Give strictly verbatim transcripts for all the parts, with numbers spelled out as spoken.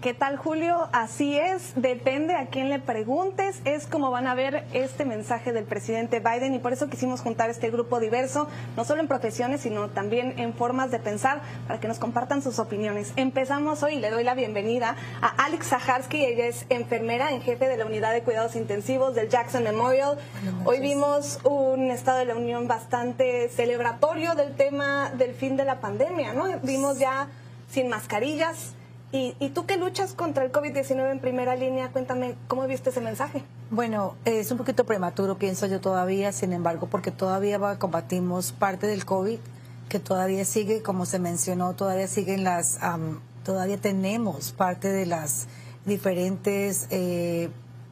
¿Qué tal, Julio? Así es, depende a quién le preguntes, es como van a ver este mensaje del presidente Biden, y por eso quisimos juntar este grupo diverso, no solo en profesiones, sino también en formas de pensar, para que nos compartan sus opiniones. Empezamos hoy y le doy la bienvenida a Alex Saharsky. Ella es enfermera en jefe de la unidad de cuidados intensivos del Jackson Memorial. Hoy vimos un estado de la unión bastante celebratorio del tema del fin de la pandemia, ¿no? Vimos ya sin mascarillas. Y, y tú que luchas contra el COVID diecinueve en primera línea, cuéntame, ¿cómo viste ese mensaje? Bueno, es un poquito prematuro, pienso yo todavía, sin embargo, porque todavía va, combatimos parte del COVID, que todavía sigue, como se mencionó, todavía siguen las, um, todavía tenemos parte de las diferentes eh,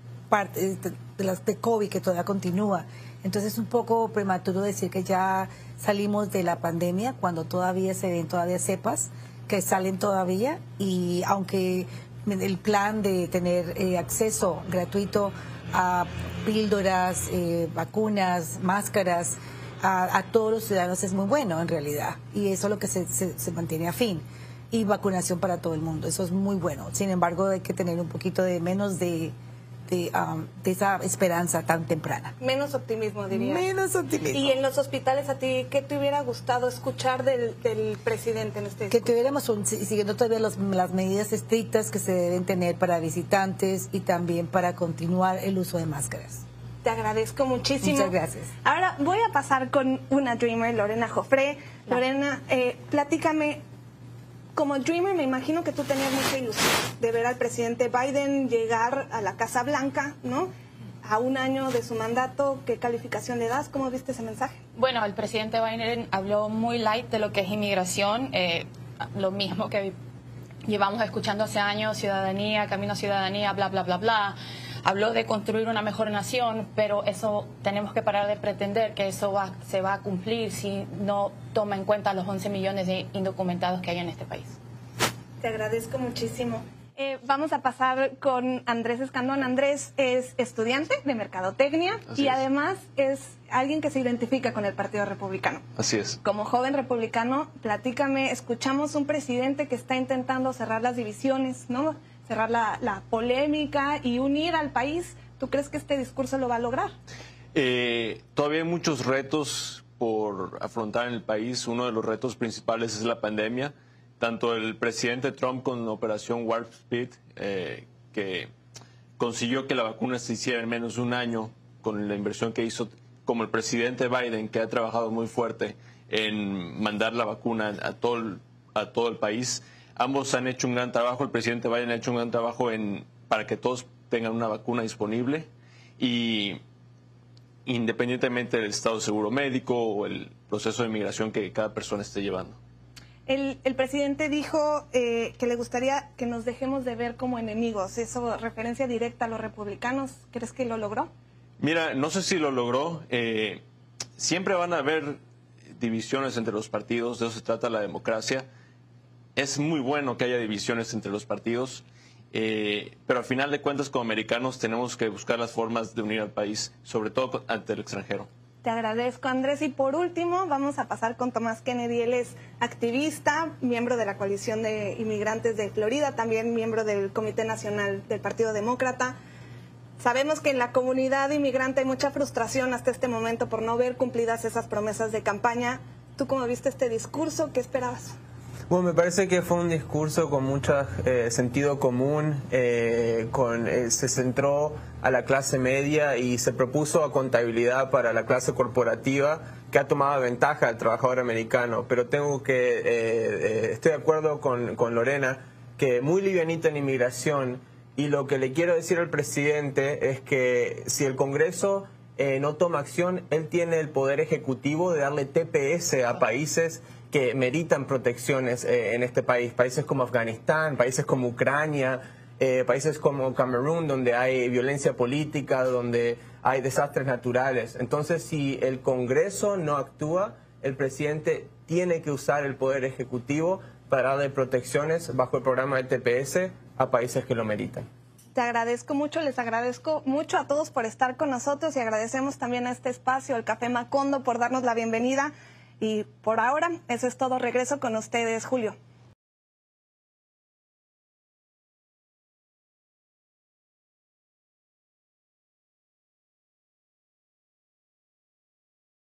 partes de, de las de COVID que todavía continúa. Entonces es un poco prematuro decir que ya salimos de la pandemia cuando todavía se ven todavía cepas que salen todavía, y aunque el plan de tener eh, acceso gratuito a píldoras, eh, vacunas, máscaras a, a todos los ciudadanos es muy bueno en realidad, y eso es lo que se, se, se mantiene a fin, y vacunación para todo el mundo, eso es muy bueno. Sin embargo, hay que tener un poquito de menos de De, um, de esa esperanza tan temprana. Menos optimismo, diría. Menos optimismo. Y en los hospitales, ¿a ti qué te hubiera gustado escuchar del, del presidente en este discurso? Que tuviéramos, un, siguiendo todavía los, las medidas estrictas que se deben tener para visitantes y también para continuar el uso de máscaras. Te agradezco muchísimo. Muchas gracias. Ahora voy a pasar con una Dreamer, Lorena Joffre. Lorena, eh, platícame. Como Dreamer, me imagino que tú tenías mucha ilusión de ver al presidente Biden llegar a la Casa Blanca, ¿no? A un año de su mandato. ¿Qué calificación le das? ¿Cómo viste ese mensaje? Bueno, el presidente Biden habló muy light de lo que es inmigración, eh, lo mismo que llevamos escuchando hace años, ciudadanía, camino a ciudadanía, bla, bla, bla, bla. Habló de construir una mejor nación, pero eso tenemos que parar de pretender que eso va, se va a cumplir si no toma en cuenta los once millones de indocumentados que hay en este país. Te agradezco muchísimo. Eh, vamos a pasar con Andrés Escandón. Andrés es estudiante de Mercadotecnia. Así y es. Además es alguien que se identifica con el Partido Republicano. Así es. Como joven republicano, platícame, escuchamos un presidente que está intentando cerrar las divisiones, ¿no? Cerrar la, la polémica y unir al país. ¿Tú crees que este discurso lo va a lograr? Eh, todavía hay muchos retos por afrontar en el país. Uno de los retos principales es la pandemia. Tanto el presidente Trump con la operación Warp Speed, eh, que consiguió que la vacuna se hiciera en menos de un año con la inversión que hizo, como el presidente Biden, que ha trabajado muy fuerte en mandar la vacuna a todo el, a todo el país. Ambos han hecho un gran trabajo. El presidente Biden ha hecho un gran trabajo en, para que todos tengan una vacuna disponible, y independientemente del estado de seguro médico o el proceso de inmigración que cada persona esté llevando. El, el presidente dijo eh, que le gustaría que nos dejemos de ver como enemigos. ¿Eso referencia directa a los republicanos? ¿Crees que lo logró? Mira, no sé si lo logró. Eh, siempre van a haber divisiones entre los partidos, de eso se trata la democracia. Es muy bueno que haya divisiones entre los partidos, eh, pero al final de cuentas, como americanos, tenemos que buscar las formas de unir al país, sobre todo ante el extranjero. Te agradezco, Andrés. Y por último, vamos a pasar con Tomás Kennedy. Él es activista, miembro de la Coalición de Inmigrantes de Florida, también miembro del Comité Nacional del Partido Demócrata. Sabemos que en la comunidad inmigrante hay mucha frustración hasta este momento por no ver cumplidas esas promesas de campaña. ¿Tú cómo viste este discurso? ¿Qué esperabas? Bueno, me parece que fue un discurso con mucho eh, sentido común, eh, con, eh, se centró a la clase media y se propuso accountabilidad para la clase corporativa que ha tomado ventaja al trabajador americano. Pero tengo que, eh, eh, estoy de acuerdo con, con Lorena, que muy livianita en inmigración, y lo que le quiero decir al presidente es que si el Congreso eh, no toma acción, él tiene el poder ejecutivo de darle T P S a países que meritan protecciones eh, en este país, países como Afganistán, países como Ucrania, eh, países como Camerún, donde hay violencia política, donde hay desastres naturales. Entonces, si el Congreso no actúa, el presidente tiene que usar el poder ejecutivo para darle protecciones bajo el programa de T P S a países que lo meritan. Te agradezco mucho, les agradezco mucho a todos por estar con nosotros y agradecemos también a este espacio, el Café Macondo, por darnos la bienvenida. Y por ahora, eso es todo. Regreso con ustedes, Julio.